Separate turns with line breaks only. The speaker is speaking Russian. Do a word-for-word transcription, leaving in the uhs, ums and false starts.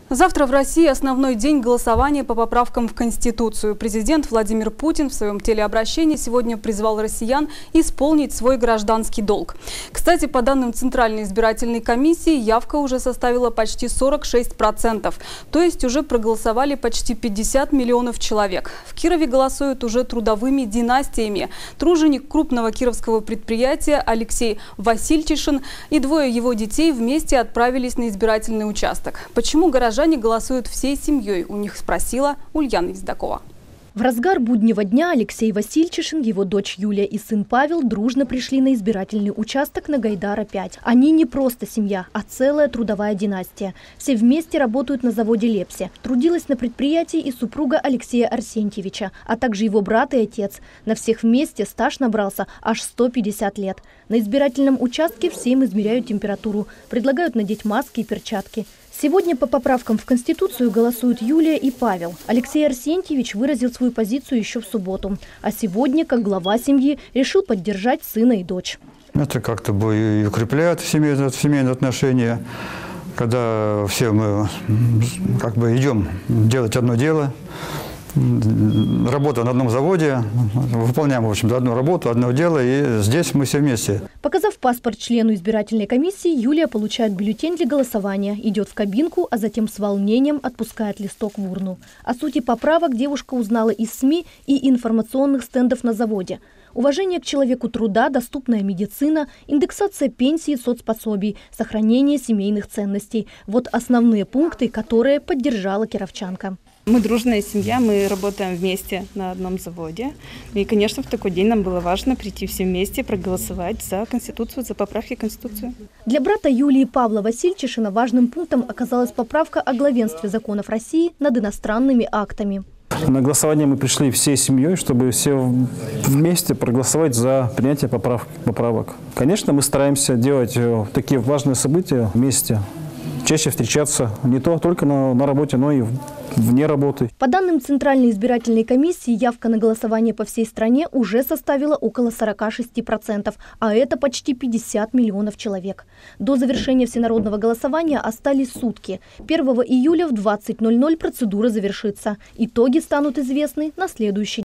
Завтра в России основной день голосования по поправкам в Конституцию. Президент Владимир Путин в своем телеобращении сегодня призвал россиян исполнить свой гражданский долг. Кстати, по данным Центральной избирательной комиссии, явка уже составила почти сорок шесть процентов. То есть уже проголосовали почти пятьдесят миллионов человек. В Кирове голосуют уже трудовыми династиями. Труженик крупного кировского предприятия Алексей Васильчишин и двое его детей вместе отправились на избирательный участок. Почему горожане Горожане голосуют всей семьей, у них спросила Ульяна Ездакова.
В разгар буднего дня Алексей Васильчишин, его дочь Юлия и сын Павел дружно пришли на избирательный участок на Гайдара пять. Они не просто семья, а целая трудовая династия. Все вместе работают на заводе «Лепси». Трудилась на предприятии и супруга Алексея Арсентьевича, а также его брат и отец. На всех вместе стаж набрался аж сто пятьдесят лет. На избирательном участке все им измеряют температуру, предлагают надеть маски и перчатки. Сегодня по поправкам в Конституцию голосуют Юлия и Павел. Алексей Арсентьевич выразил свою позицию еще в субботу. А сегодня, как глава семьи, решил поддержать сына и дочь.
Это как-то бы и укрепляет семейные, семейные отношения, когда все мы как бы идем делать одно дело. Работа на одном заводе, выполняем, в общем, одну работу, одно дело, и здесь мы все вместе.
Показав паспорт члену избирательной комиссии, Юлия получает бюллетень для голосования, идет в кабинку, а затем с волнением отпускает листок в урну. О сути поправок девушка узнала из СМИ и информационных стендов на заводе. Уважение к человеку труда, доступная медицина, индексация пенсии и соцпособий, сохранение семейных ценностей. Вот основные пункты, которые поддержала кировчанка.
Мы дружная семья, мы работаем вместе на одном заводе. И, конечно, в такой день нам было важно прийти все вместе, проголосовать за Конституцию, за поправки в Конституцию.
Для брата Юлии Павла Васильчишина важным пунктом оказалась поправка о главенстве законов России над иностранными актами.
На голосование мы пришли всей семьей, чтобы все вместе проголосовать за принятие поправ, поправок. Конечно, мы стараемся делать такие важные события вместе. Чаще встречаться не то, только на, на работе, но и вне работы.
По данным Центральной избирательной комиссии, явка на голосование по всей стране уже составила около сорока шести процентов, а это почти пятьдесят миллионов человек. До завершения всенародного голосования остались сутки. первого июля в двадцать ноль ноль процедура завершится. Итоги станут известны на следующий день.